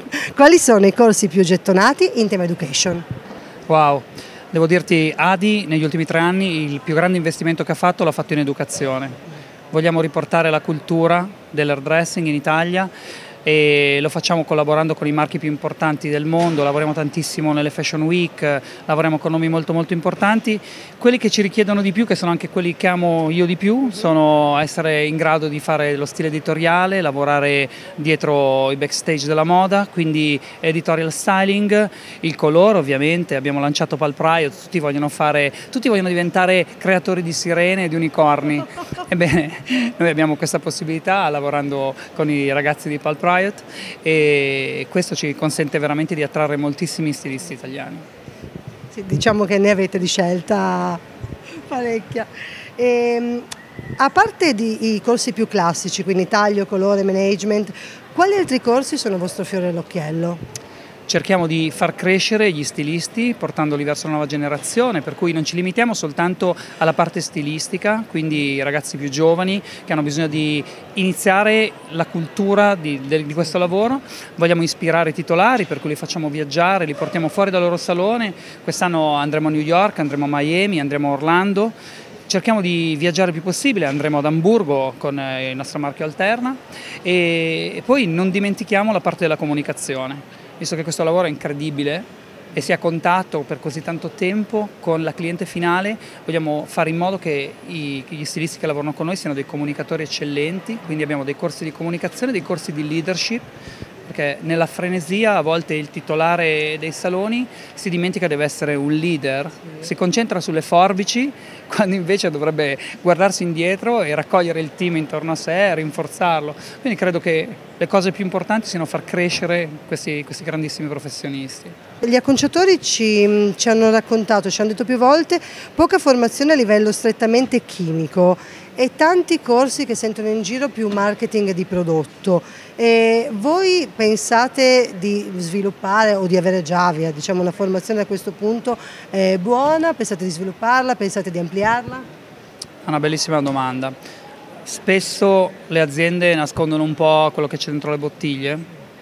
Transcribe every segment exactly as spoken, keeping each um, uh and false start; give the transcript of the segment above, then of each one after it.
Quali sono i corsi più gettonati in tema education? Wow, devo dirti, Adi negli ultimi tre anni il più grande investimento che ha fatto l'ha fatto in educazione. Vogliamo riportare la cultura dell'hairdressing in Italia e lo facciamo collaborando con i marchi più importanti del mondo, lavoriamo tantissimo nelle Fashion Week, lavoriamo con nomi molto molto importanti. Quelli che ci richiedono di più, che sono anche quelli che amo io di più, sono essere in grado di fare lo stile editoriale, lavorare dietro i backstage della moda, quindi editorial styling, il colore ovviamente, abbiamo lanciato Pulp Riot, tutti vogliono fare, tutti vogliono diventare creatori di sirene e di unicorni. Ebbene, noi abbiamo questa possibilità lavorando con i ragazzi di Pulp Riot e questo ci consente veramente di attrarre moltissimi stilisti italiani. Sì, diciamo che ne avete di scelta parecchia. E, a parte di, i corsi più classici, quindi taglio, colore, management, quali altri corsi sono il vostro fiore all'occhiello? Cerchiamo di far crescere gli stilisti portandoli verso la nuova generazione, per cui non ci limitiamo soltanto alla parte stilistica, quindi i ragazzi più giovani che hanno bisogno di iniziare la cultura di, di questo lavoro. Vogliamo ispirare i titolari, per cui li facciamo viaggiare, li portiamo fuori dal loro salone. Quest'anno andremo a New York, andremo a Miami, andremo a Orlando. Cerchiamo di viaggiare il più possibile, andremo ad Amburgo con il nostro marchio Alterna e, e poi non dimentichiamo la parte della comunicazione. Visto che questo lavoro è incredibile e si è a contatto per così tanto tempo con la cliente finale, vogliamo fare in modo che i, gli stilisti che lavorano con noi siano dei comunicatori eccellenti, quindi abbiamo dei corsi di comunicazione, dei corsi di leadership, perché nella frenesia a volte il titolare dei saloni si dimentica deve essere un leader, si concentra sulle forbici quando invece dovrebbe guardarsi indietro e raccogliere il team intorno a sé e rinforzarlo. Quindi credo che le cose più importanti siano far crescere questi, questi grandissimi professionisti. Gli acconciatori ci, ci hanno raccontato, ci hanno detto più volte, poca formazione a livello strettamente chimico e tanti corsi che sentono in giro più marketing di prodotto. E voi pensate di sviluppare o di avere già via, diciamo, una formazione a questo punto eh, buona? Pensate di svilupparla? Pensate di ampliarla? È una bellissima domanda. Spesso le aziende nascondono un po' quello che c'è dentro le bottiglie.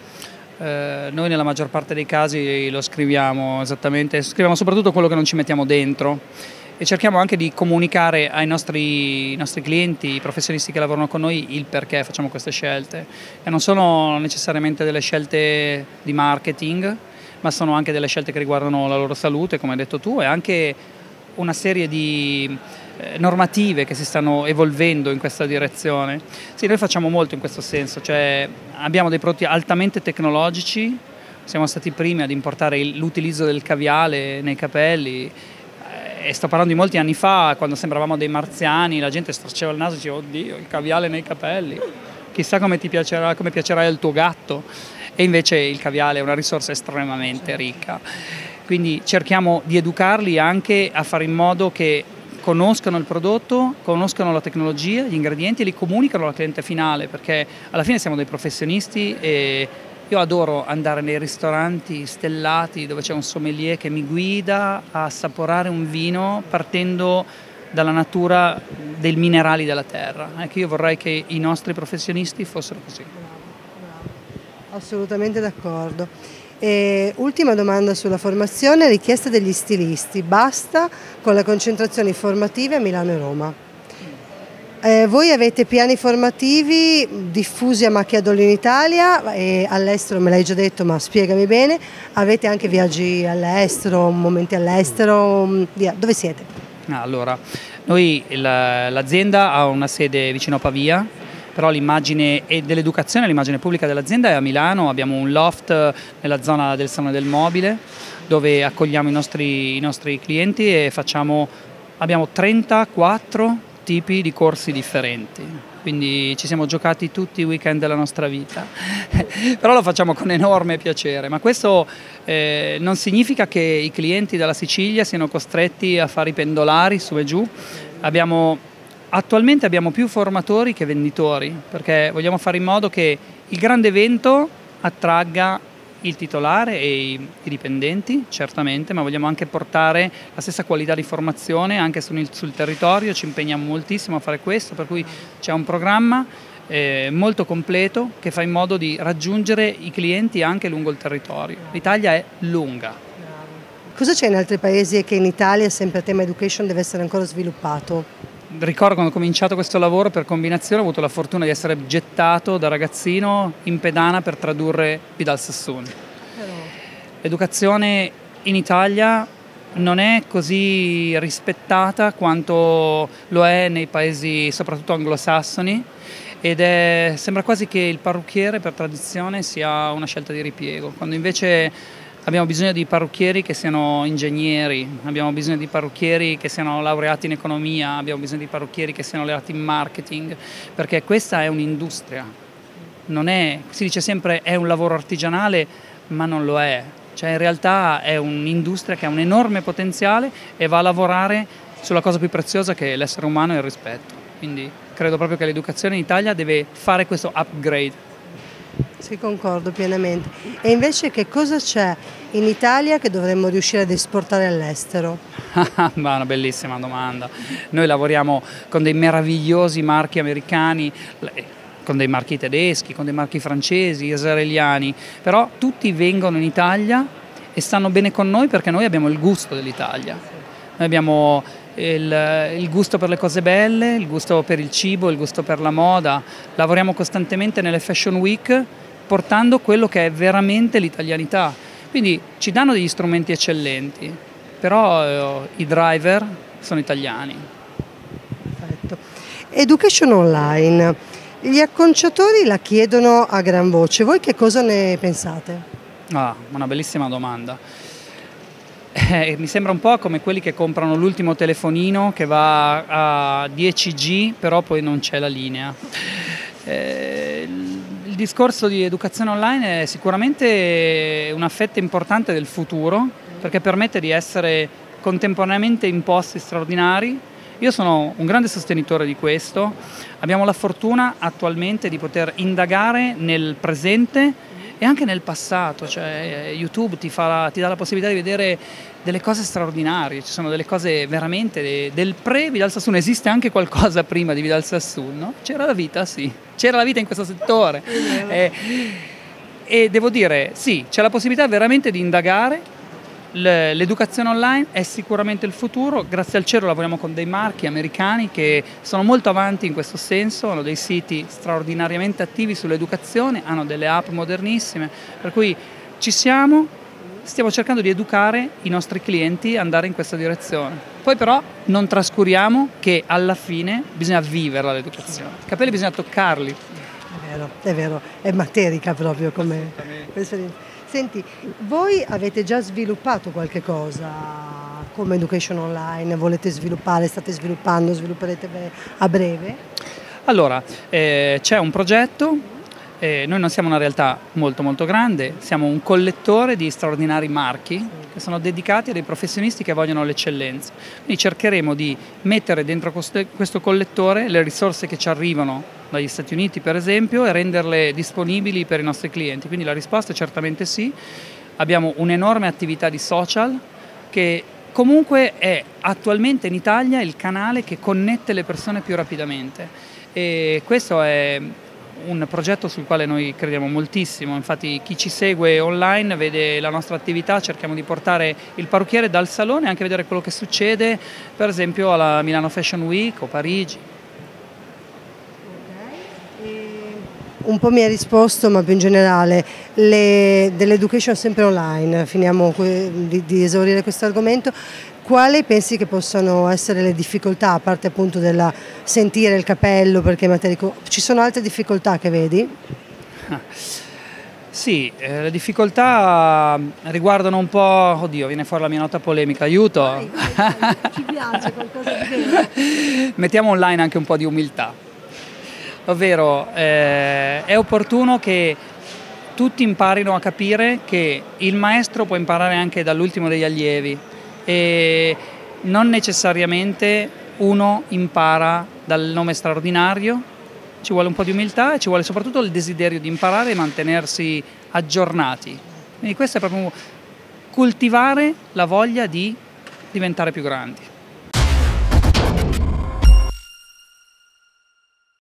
Eh, noi nella maggior parte dei casi lo scriviamo esattamente, scriviamo soprattutto quello che non ci mettiamo dentro e cerchiamo anche di comunicare ai nostri, ai nostri clienti, i professionisti che lavorano con noi, il perché facciamo queste scelte. E non sono necessariamente delle scelte di marketing, ma sono anche delle scelte che riguardano la loro salute, come hai detto tu, e anche una serie di eh, normative che si stanno evolvendo in questa direzione. Sì, noi facciamo molto in questo senso, cioè abbiamo dei prodotti altamente tecnologici, siamo stati i primi ad importare l'utilizzo del caviale nei capelli, e sto parlando di molti anni fa, quando sembravamo dei marziani, la gente storceva il naso e diceva oddio, il caviale nei capelli, chissà come ti piacerà, come piacerà il tuo gatto, e invece il caviale è una risorsa estremamente ricca. Quindi cerchiamo di educarli anche a fare in modo che conoscano il prodotto, conoscano la tecnologia, gli ingredienti e li comunicano alla cliente finale, perché alla fine siamo dei professionisti e io adoro andare nei ristoranti stellati dove c'è un sommelier che mi guida a assaporare un vino partendo dalla natura dei minerali della terra. Ecco, io vorrei che i nostri professionisti fossero così. Assolutamente d'accordo. E ultima domanda sulla formazione, richiesta degli stilisti, basta con le concentrazioni formative a Milano e Roma. Eh, voi avete piani formativi diffusi a macchia d'olio in Italia e all'estero, me l'hai già detto, ma spiegami bene, avete anche viaggi all'estero, momenti all'estero, via, dove siete? Allora, noi l'azienda ha una sede vicino a Pavia, però l'immagine dell'educazione, l'immagine pubblica dell'azienda è a Milano, abbiamo un loft nella zona del Salone del Mobile dove accogliamo i nostri, i nostri clienti e facciamo, abbiamo trentaquattro tipi di corsi differenti, quindi ci siamo giocati tutti i weekend della nostra vita, però lo facciamo con enorme piacere, ma questo eh, non significa che i clienti dalla Sicilia siano costretti a fare i pendolari su e giù. Abbiamo, attualmente abbiamo più formatori che venditori, perché vogliamo fare in modo che il grande evento attragga il titolare e i, i dipendenti, certamente, ma vogliamo anche portare la stessa qualità di formazione anche sul, sul territorio, ci impegniamo moltissimo a fare questo, per cui c'è un programma eh, molto completo che fa in modo di raggiungere i clienti anche lungo il territorio. L'Italia è lunga. Cosa c'è in altri paesi e che in Italia, sempre a tema education, deve essere ancora sviluppato? Ricordo quando ho cominciato questo lavoro per combinazione ho avuto la fortuna di essere gettato da ragazzino in pedana per tradurre Vidal Sassoon. L'educazione in Italia non è così rispettata quanto lo è nei paesi soprattutto anglosassoni ed è, sembra quasi che il parrucchiere per tradizione sia una scelta di ripiego, quando invece abbiamo bisogno di parrucchieri che siano ingegneri, abbiamo bisogno di parrucchieri che siano laureati in economia, abbiamo bisogno di parrucchieri che siano laureati in marketing, perché questa è un'industria. Non è, si dice sempre è un lavoro artigianale, ma non lo è. Cioè in realtà è un'industria che ha un enorme potenziale e va a lavorare sulla cosa più preziosa che è l'essere umano e il rispetto. Quindi credo proprio che l'educazione in Italia deve fare questo upgrade. Sì, concordo pienamente. E invece che cosa c'è in Italia che dovremmo riuscire ad esportare all'estero? Ma una bellissima domanda. Noi lavoriamo con dei meravigliosi marchi americani, con dei marchi tedeschi, con dei marchi francesi, israeliani, però tutti vengono in Italia e stanno bene con noi perché noi abbiamo il gusto dell'Italia. Noi abbiamo il, il gusto per le cose belle, il gusto per il cibo, il gusto per la moda. Lavoriamo costantemente nelle Fashion Week portando quello che è veramente l'italianità. Quindi ci danno degli strumenti eccellenti, però eh, i driver sono italiani. Perfetto. Education online. Gli acconciatori la chiedono a gran voce. Voi che cosa ne pensate? Ah, una bellissima domanda. Eh, mi sembra un po' come quelli che comprano l'ultimo telefonino che va a dieci G, però poi non c'è la linea. Eh, il discorso di educazione online è sicuramente una fetta importante del futuro, perché permette di essere contemporaneamente in posti straordinari. Io sono un grande sostenitore di questo. Abbiamo la fortuna attualmente di poter indagare nel presente e anche nel passato, cioè YouTube ti, fa, ti dà la possibilità di vedere delle cose straordinarie, ci sono delle cose veramente del pre-Vidal Sassoon, esiste anche qualcosa prima di Vidal Sassoon, no? C'era la vita, sì, c'era la vita in questo settore e, e devo dire, sì, c'è la possibilità veramente di indagare. L'educazione online è sicuramente il futuro, grazie al cielo lavoriamo con dei marchi americani che sono molto avanti in questo senso, hanno dei siti straordinariamente attivi sull'educazione, hanno delle app modernissime, per cui ci siamo, stiamo cercando di educare i nostri clienti ad andare in questa direzione. Poi però non trascuriamo che alla fine bisogna viverla l'educazione, i capelli bisogna toccarli. È vero, è vero, è materica proprio come esperienza. Senti, voi avete già sviluppato qualche cosa come education online? Volete sviluppare, state sviluppando, svilupperete a breve? Allora, eh, c'è un progetto, eh, noi non siamo una realtà molto molto grande, siamo un collettore di straordinari marchi che sono dedicati a dei professionisti che vogliono l'eccellenza. Quindi cercheremo di mettere dentro questo, questo collettore le risorse che ci arrivano dagli Stati Uniti per esempio e renderle disponibili per i nostri clienti, quindi la risposta è certamente sì. Abbiamo un'enorme attività di social che comunque è attualmente in Italia il canale che connette le persone più rapidamente e questo è un progetto sul quale noi crediamo moltissimo, infatti chi ci segue online vede la nostra attività, cerchiamo di portare il parrucchiere dal salone e anche vedere quello che succede per esempio alla Milano Fashion Week o Parigi. Un po' mi hai risposto, ma più in generale, le, dell'education sempre online, finiamo di, di esaurire questo argomento, quali pensi che possano essere le difficoltà, a parte appunto della sentire il capello, perché materico, ci sono altre difficoltà che vedi? Ah, sì, eh, le difficoltà riguardano un po', oddio viene fuori la mia nota polemica, aiuto! Vai, vai, vai. Ci piace qualcosa di vero? Mettiamo online anche un po' di umiltà. Ovvero eh, è opportuno che tutti imparino a capire che il maestro può imparare anche dall'ultimo degli allievi e non necessariamente uno impara dal nome straordinario, ci vuole un po' di umiltà e ci vuole soprattutto il desiderio di imparare e mantenersi aggiornati. Quindi questo è proprio coltivare la voglia di diventare più grandi.